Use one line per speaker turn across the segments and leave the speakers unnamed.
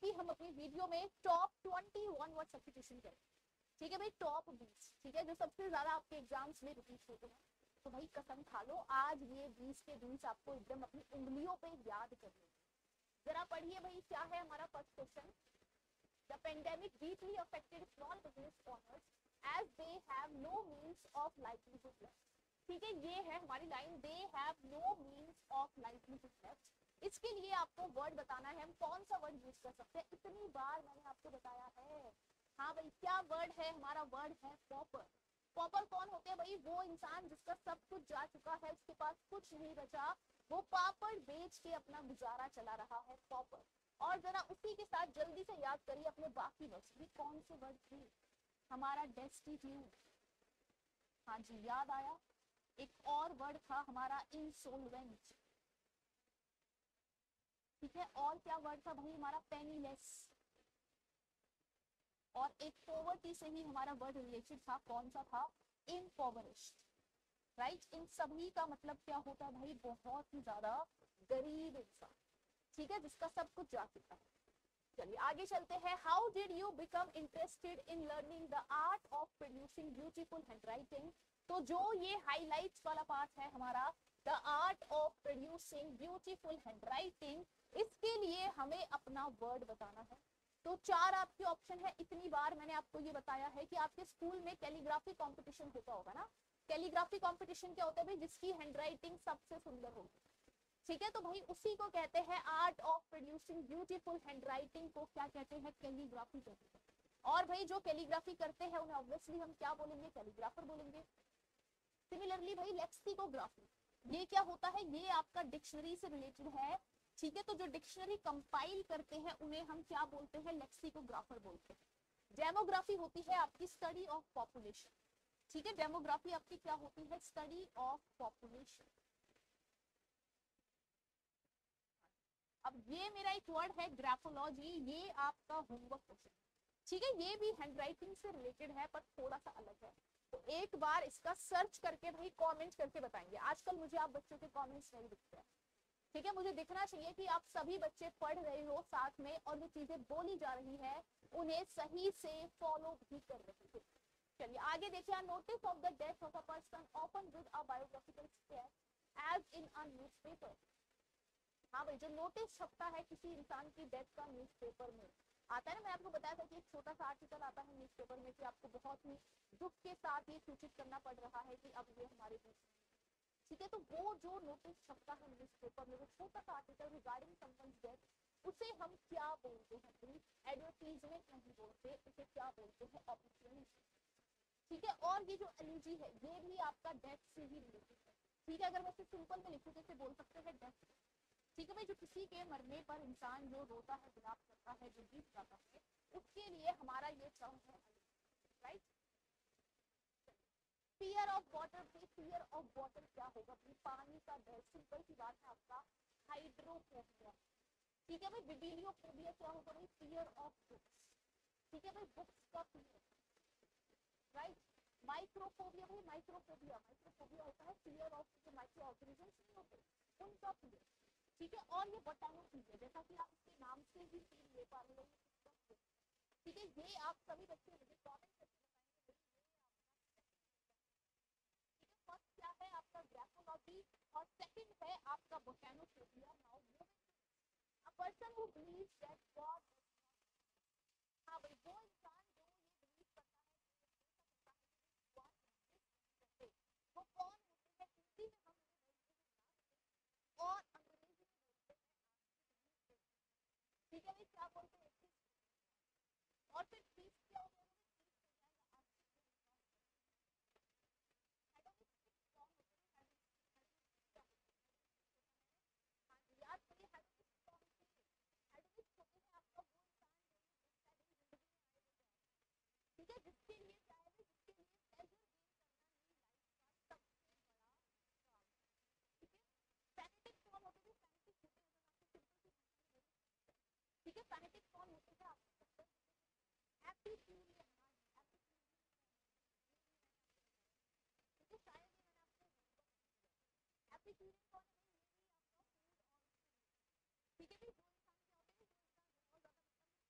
की हम अपनी वीडियो में टॉप 21 वर्ड सब्स्टिट्यूशन करें, ठीक है भाई, टॉप 20, ठीक है, जो सबसे ज्यादा आपके एग्जाम्स में रिपीट होते हैं। तो भाई कसम खा लो, आज ये 20 के 20 आपको एकदम अपनी उंगलियों पे याद करने। जरा पढ़िए भाई, क्या है हमारा first question. The pandemic deeply affected small business owners as they have no means of livelihood left. ठीक है, ये है हमारी line, they have no means of livelihood left. इसके लिए आपको वर्ड बताना है, हम कौन सा वर्ड यूज कर सकते हैं, इतनी बार मैंने आपको बताया है। हाँ भाई, क्या वर्ड है हमारा, वर्ड है पॉपर। पॉपर कौन होते हैं भाई, वो इंसान जिसका सब कुछ जा चुका है, उसके पास कुछ नहीं बचा, वो पापड़ बेच के अपना गुजारा चला रहा है, पॉपर। और जरा उसी के साथ जल्दी से याद करिए अपने बाकी वर्ड्स भी, कौन से वर्ड थे हमारा, डेस्टिट्यूट, हाँ जी याद आया। एक और वर्ड था हमारा इंसोल्वेंट, ठीक है, और क्या वर्ड था भाई हमारा, पेनीलेस। और एक पॉवर्टी से ही हमारा वर्ड रिलेटेड था, कौन सा था, इम्पोवरिश्ड, राइट। इन सभी का मतलब क्या होता है भाई, बहुत ही ज्यादा गरीब इंसान, ठीक है, जिसका सब कुछ जा चुका है। चलिए आगे चलते हैं। How did you become interested in learning the art of producing beautiful handwriting. तो जो ये हाईलाइट्स वाला पार्ट है हमारा, the art of producing beautiful handwriting, इसके लिए हमें अपना वर्ड बताना है। तो 4 आपके ऑप्शन है। इतनी बार मैंने आपको ये बताया है कि आपके स्कूल में कैलीग्राफी कॉम्पिटिशन होता होगा ना। कैलीग्राफी कॉम्पिटिशन क्या होता है भाई, जिसकी हैंडराइटिंग सबसे सुंदर होगी, ठीक है, तो भाई उसी को कहते हैं art of producing beautiful handwriting को क्या कहते हैं, कैलीग्राफी कहते हैं। और भाई जो कैलीग्राफी करते हैं उन्हें ऑब्वियसली हम क्या बोलेंगे, कैलीग्राफर बोलेंगे। सिमिलरली भाई लेक्सिकोग्राफी, ये क्या होता है, ये आपका डिक्शनरी से रिलेटेड है, ठीक है, तो जो डिक्शनरी कंपाइल करते हैं उन्हें हम क्या बोलते हैं, लेक्सिकोग्राफर बोलते हैं। डेमोग्राफी होती है आपकी स्टडी ऑफ पॉपुलेशन, ठीक है, डेमोग्राफी आपकी क्या होती है, स्टडी ऑफ पॉपुलेशन। अब ये मेरा एक वर्ड है ग्राफोलॉजी, ये आपका होमवर्क क्वेश्चन, ठीक है, ये भी हैंडराइटिंग से रिलेटेड है पर थोड़ा सा अलग है। तो एक बार इसका सर्च करके भाई कमेंट करके बताएंगे। आजकल मुझे आप बच्चों के कमेंट्स नहीं दिखते हैं, ठीक है, मुझे दिखना चाहिए कि आप सभी बच्चे पढ़ रहे हो साथ में, और जो चीजें बोली जा रही है उन्हें सही से फॉलो भी कर रहे हो। चलिए आगे देखिए। Notice of the death of a person open with a biographical step as in a newspaper. हाँ भाई, जो नोटिस छपता है किसी इंसान की डेथ का न्यूज़पेपर में, आता है ना, मैं आपको बताया था कि एक छोटा सा आर्टिकल आता है न्यूज़पेपर में कि आपको बहुत ही दुख के साथ ये सूचित करना पड़ रहा है कि अब ये हमारे बीच, ठीक है, तो वो जो नोटिस छपता है न्यूज़पेपर में, वो छोटा सा आर्टिकल रिगार्डिंग समवन्स डेथ, उसे हम क्या बोलते हैं, एडवर्टीजमेंट नहीं बोलते, उसे क्या बोलते हैं, ऑब्ituary, ठीक है। और ये जो एलर्जी है ये भी आपका डेथ से ही रिलेटेड है, ठीक है, अगर मैं इसे सिंपल में लिखूं तो बोल सकते हैं डेथ, ठीक है भाई, जो किसी के मरने पर इंसान जो रोता है, विलाप करता है, जो गीत गाता है, उसके लिए हमारा ये टर्म है, right. Fear of water, fear of water क्या होगा, पानी का डर, सिंपल सी बात है आपका हाइड्रोफोबिया, ठीक है भाई। बिबिलियोफोबिया क्या होगा भाई, फियर ऑफ बुक्स, ठीक है भाई, बुक्स का फियर, राइट। माइक्रोफोबिया भाई, माइक्रोफोबिया होता है फियर ऑफ जो माइक्रो ऑर्गेनिजम्स नहीं होते उनका फियर, ठीक है। और ये बोटानोफिलिया, जैसा कि आप इसके नाम से ही फील ले पा रहे हो, ठीक है, ये आप सभी बच्चे मुझे कमेंट करके बताएंगे, ठीक है। फर्स्ट क्या है आपका ग्राफोलॉजी, और सेकंड है आपका botanophobia. Now a person who believes that God, हाँ भाई, वो इंसान जो ये बिलीव करता है वो कौन होते हैं, हिंदी में हम बोलते हैं और अंग्रेजी में बोलते हैं, ठीक है भाई, क्या बोलते हैं, और फिर चीज क्या होगा, याद करिए, होते हैं आपका वो इंसान जो ठीक है, जिसके लिए चाहे जिसके लिए प्लेजर गेन करना ही लाइफ का सबसे बड़ा काम, ठीक है। फैनेटिक कौन होते हैं, फैनेटिक होते हैं, आपको सिंपल सी, ठीक है, फैनेटिक कौन होते हैं आपको, एपिक्यूरियन, ठीक है, शायद ये मैंने आपको, एपिक्यूरियन कौन है, ठीक है, जो इंसान क्या होते हैं, जो इंसान बहुत ज्यादा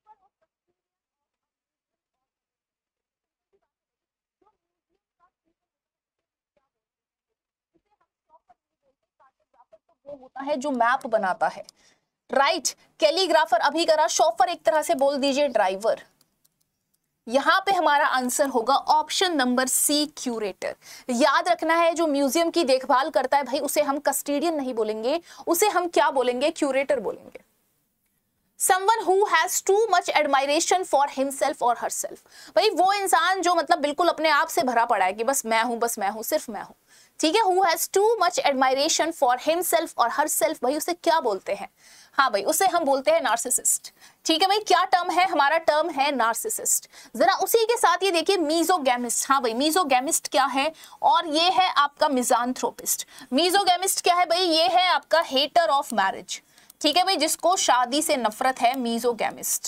वो होता है जो मैप बनाता है, राइट। कैलीग्राफर अभी करा, शॉफर एक तरह से बोल दीजिए ड्राइवर। यहां पे हमारा आंसर होगा ऑप्शन नंबर सी, क्यूरेटर। याद रखना है जो म्यूजियम की देखभाल करता है भाई उसे हम कस्टोडियन नहीं बोलेंगे, उसे हम क्या बोलेंगे, क्यूरेटर बोलेंगे। Someone who has too much admiration for himself or herself, भाई वो इंसान जो मतलब बिल्कुल अपने आप से भरा पड़ा है कि बस मैं हूं, बस मैं हूं, सिर्फ मैं हूं, ठीक है। Who has too much admiration for himself और herself, भाई उसे क्या बोलते हैं, हाँ भाई उसे हम बोलते हैं नार्सिसिस्ट। ठीक है भाई, क्या टर्म है हमारा, टर्म है नार्सिसिस्ट। जरा उसी के साथ ये देखिए मीजोगैमिस्ट, हाँ भाई मीजोगैमिस्ट क्या है, और ये है आपका मिजांथ्रोपिस्ट। मीजोगैमिस्ट क्या है भाई, ये है आपका हेटर ऑफ मैरिज, ठीक है भाई, जिसको शादी से नफरत है, मीजोगैमिस्ट।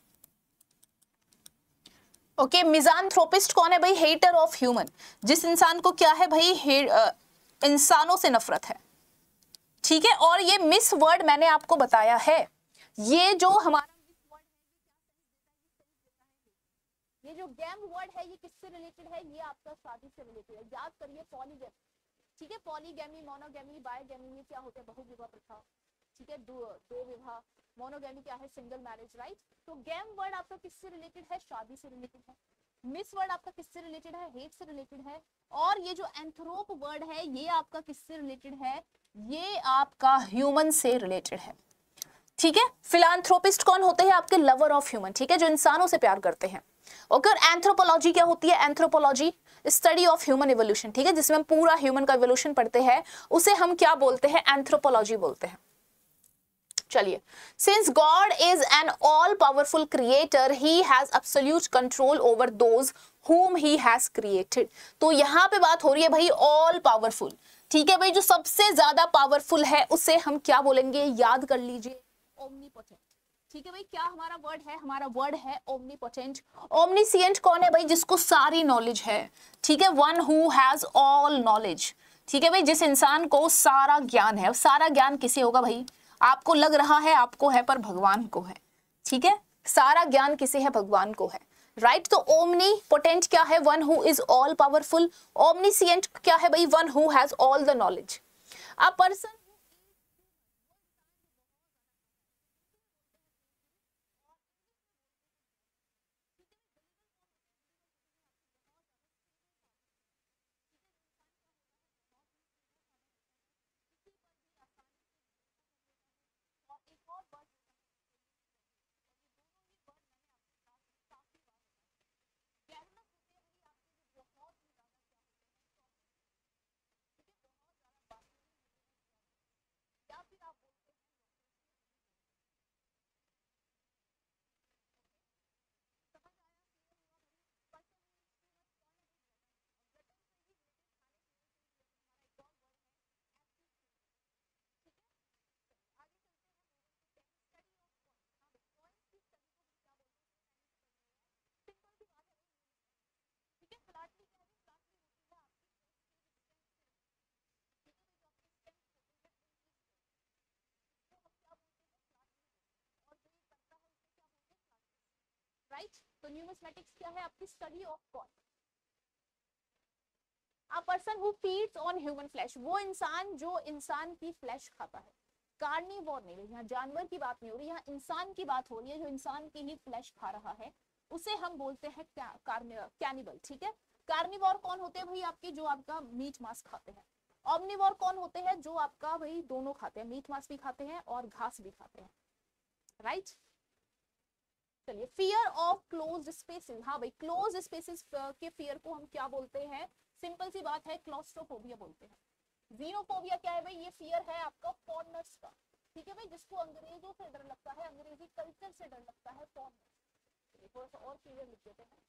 ओके, मिजांथ्रोपिस्ट कौन है भाई, हेटर ऑफ ह्यूमन, जिस इंसान को क्या है भाई, इंसानों से नफरत है, ठीक है। और ये मिस वर्ड मैंने आपको बताया है, ये जो हमारा ये जो गैम वर्ड है ये किससे रिलेटेड है, ये आपका शादी से रिलेटेड है। याद करिए पॉलीगैम, ठीक है, पॉलीगैमी, मोनोगैमी, बायोगैमी, ये क्या होते हैं, बहुविवाह प्रथा, ठीक है, दो विवाह। मोनोगैमी क्या है, सिंगल मैरिज, राइट। तो गैम वर्ड आपका किससे रिलेटेड है, शादी से रिलेटेड है। मिस वर्ड आपका किससे रिलेटेड है, हेट से रिलेटेड है। और ये जो एंथ्रोप वर्ड है ये आपका किससे रिलेटेड है, ये आपका ह्यूमन से रिलेटेड है, ठीक है। फिलांथ्रोपिस्ट कौन होते हैं, आपके लवर ऑफ ह्यूमन, ठीक है, जो इंसानों से प्यार करते हैं। ओके, एंथ्रोपोलॉजी क्या होती है, anthropology study of human evolution, ठीक है, जिसमें हम पूरा ह्यूमन का इवोल्यूशन पढ़ते हैं, उसे हम क्या बोलते हैं, एंथ्रोपोलॉजी बोलते हैं। चलिए, since God is an all powerful creator he has absolute control over those whom he has created, तो यहां पे बात हो रही है भाई ऑल पावरफुल, ठीक है भाई, जो सबसे ज्यादा पावरफुल है उसे हम क्या बोलेंगे, याद कर लीजिए, ओमनीपोटेंट, ठीक है भाई। क्या हमारा वर्ड है, हमारा वर्ड है ओमनीपोटेंट। ओमनीसिएंट कौन है भाई, जिसको सारी नॉलेज है, ठीक है, one who has all knowledge, ठीक है भाई, जिस इंसान को सारा ज्ञान है। सारा ज्ञान किसे होगा भाई, आपको लग रहा है आपको है, पर भगवान को है, ठीक है, सारा ज्ञान किसे है, भगवान को है, राइट। तो ओमनी पोटेंट क्या है, one who is all powerful. Omniscient क्या है भाई, one who has all the knowledge. A person right. तो न्यूमिस्मेटिक्स क्या है, आपकी study of God. A person who feeds on human flesh, वो इंसान जो इंसान की फ्लैश खाता है। कार्निवोर नहीं, यहाँ जानवर की बात नहीं हो रही, यहाँ इंसान की बात हो रही है, जो इंसान की ही फ्लैश खा रहा है उसे हम बोलते हैं कैनिबल, ठीक है। कार्निवोर कौन होते हैं भाई, आपके जो आपका मीट मांस खाते हैं। ऑमनिवोर कौन होते हैं, जो आपका भाई दोनों खाते हैं, मीट मांस भी खाते हैं और घास भी खाते हैं, राइट। चलिए, फियर ऑफ क्लोज्ड स्पेसेस, हाँ भाई क्लोज स्पेसेस के फियर को हम क्या बोलते हैं, सिंपल सी बात है, क्लॉस्ट्रोफोबिया बोलते हैं। जीनोफोबिया क्या है भाई, ये फियर है आपका फॉरेनर्स का, ठीक है भाई, जिसको अंग्रेजों से डर लगता है, अंग्रेजी कल्चर से डर लगता है, फॉरेनर्स। थोड़ा सा और क्लियर लिख देते हैं,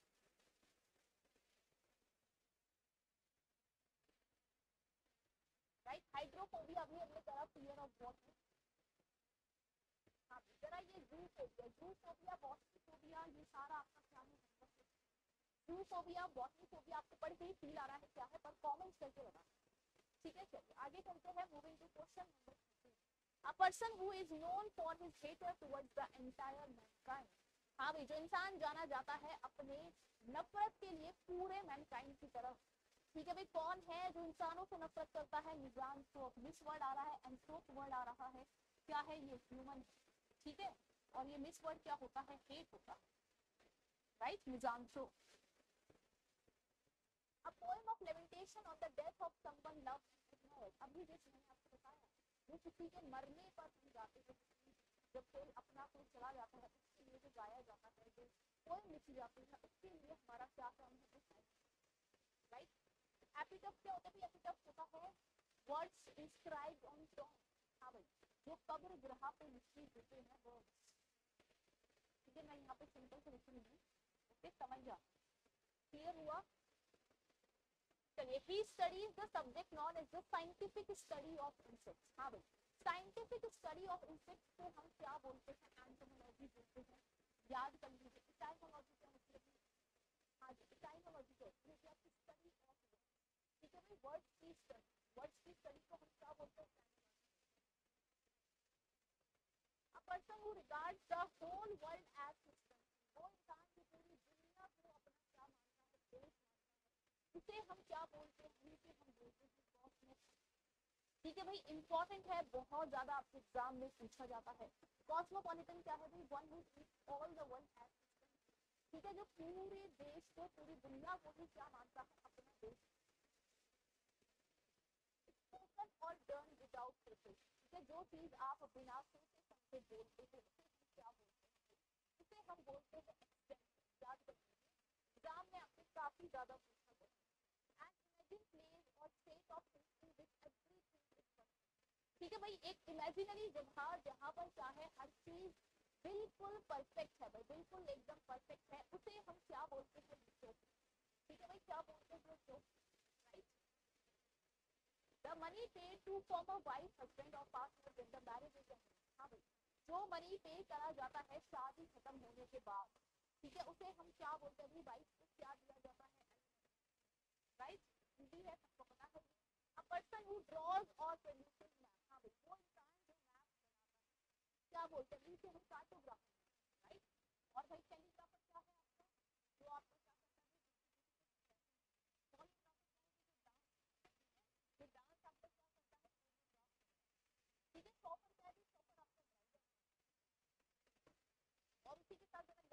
राइट। हाइड्रोफोबिया भी हमने करा, फियर ऑफ वाटर। हाँ जरा ये जूफोबिया, जूफोबिया, बॉटनीफोबिया, ये सारा आपका क्या है, जूफोबिया, बॉटनीफोबिया आपको पढ़ के ही फील आ रहा है क्या है, पर कमेंट्स करके बता, ठीक है। चलिए आगे चलते हैं, moving to question number 3। A person who is known for his hatred towards the entire mankind, हाँ भाई, जो इंसान जाना जाता है अपने नफरत के लिए पूरे मैनकाइंड की तरफ। ठीक है भाई, कौन है जो इंसानों से नफरत करता है? मिजानथ्रोप। मिस वर्ड आ रहा है, एंथ्रोप वर्ड आ रहा है, क्या है ये? ह्यूमन। ठीक है, और ये मिस वर्ड क्या होता है? हेट होता है, right, misanthrope. A poem of lamentation on the death of someone loved and ignored। अभी जैसे मैंने आपको बताया, जो किसी के मरने पर हम गाते हैं, जब कोई अपना कोई चला जाता है उसके लिए जो गाया जाता है, जो पोएम लिखी जाती है, उसके लिए हमारा क्या काम है? राइट। एपिटफ क्या होता है? एपिटफ होता है वर्ड्स इंस्क्राइब्ड ऑन टॉम। हाँ भाई, जो कब्र ग्रह पे लिखे होते हैं वर्ड्स। ठीक है, मैं यहाँ पे सिंपल से लिख रही हूँ, ओके, समझ जा। क्लियर हुआ? चलिए, he studies the subject known as the scientific study of insects। हाँ भाई, साइंटिफिक स्टडी ऑफ इंसेक्ट्स को हम क्या बोलते हैं? एंटोमोलॉजी बोलते हैं। याद कर लीजिए, इटाइमोलॉजी क्या मतलब है? हाँ जी, इटाइमोलॉजी को आपकी स्टडी ऑफ, ठीक है भाई, वर्ड्स की स्टडी। वर्ड्स की स्टडी को हम क्या बोलते हैं? A person who regards the whole world as system. वो इंसान जो पूरी दुनिया को अपना क्या मानता है? देश मानता है, उसे हम क्या बोलते हैं? उसे हम बोलते हैं कॉस्मोस। ठीक है भाई, इंपॉर्टेंट है, बहुत ज्यादा आपके एग्जाम में पूछा जाता है। कॉस्मोपॉलिटन क्या है भाई? One who sees all the world as system. ठीक है, जो पूरे देश को, पूरी दुनिया को ही क्या मानता है? अपना देश। स्पोकन और डन विदाउट प्रिपरेशन। ठीक है, जो चीज आप बिना सोचे समझे बोलते हैं उसे हम क्या बोलते हैं? उसे हम बोलते हैं एक्सटेंशन। याद रखिए, एग्जाम में आपसे काफी ज्यादा पूछा गया। एंड इमेजिन प्लेस और state of thinking which everything is perfect. ठीक है भाई, एक इमेजिनरी जगह जहाँ पर क्या है? हर चीज बिल्कुल परफेक्ट है भाई, बिल्कुल एकदम परफेक्ट है, उसे हम क्या बोलते हैं? ठीक है भाई, क्या बोलते हैं? Right. The money paid to form a wife, husband or partner when the marriage is ended। हाँ भाई, जो मनी पे करा जाता है शादी खत्म होने के बाद, ठीक है, उसे हम क्या बोलते हैं? वाइफ को क्या दिया जाता है? राइट, हिंदी है, सबको पता है। A person who draws or produces map। हाँ भाई, वो इंसान जो मैप बनाता है, क्या बोलते हैं? इसे हम कार्टोग्राफर। राइट। और भाई टेलीग्राफर क्या है आपका? जो आपका क्या करता है? जो डांस आपका क्या करता है? ठीक है, शॉपर क्या है? शॉपर आपका ड्राइवर। और उसी के साथ